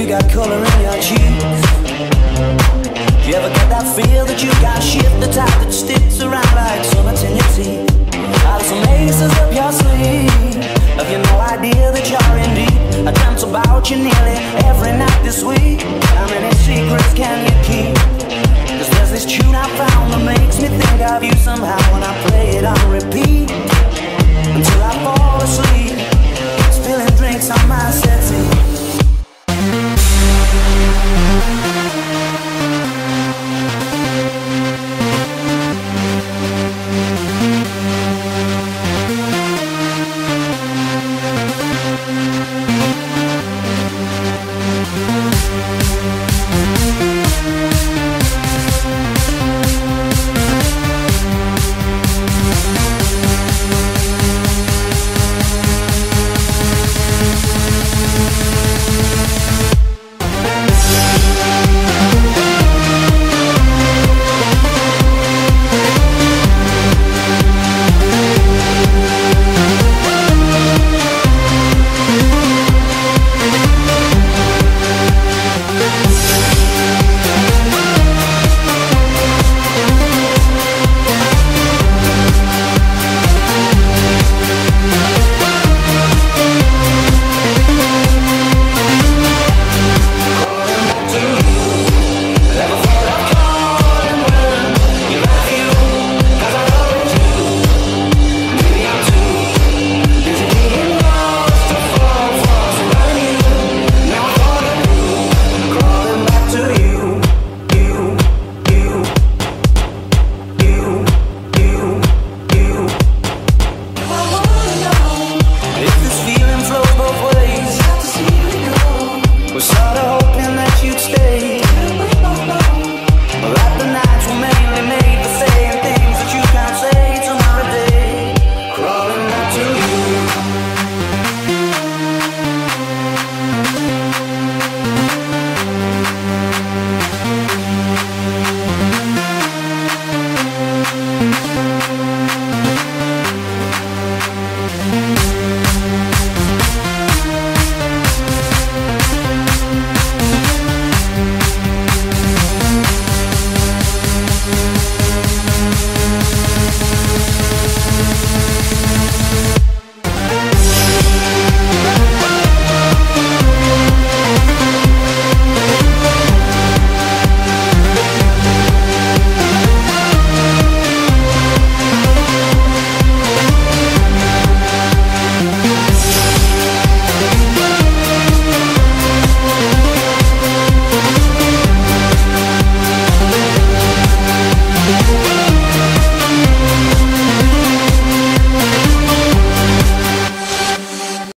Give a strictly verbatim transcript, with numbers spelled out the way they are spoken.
got color in your cheeks. Do you ever get that feel that you got shit, the type that sticks around like summits in your teeth? Out of some aces up your sleeve, have you no idea that you're in deep? I dreamt about you nearly every night this week. How many secrets can you keep? Cause there's this tune I found that makes me think of you somehow when I play it on repeat until I fall asleep, spilling drinks on myself.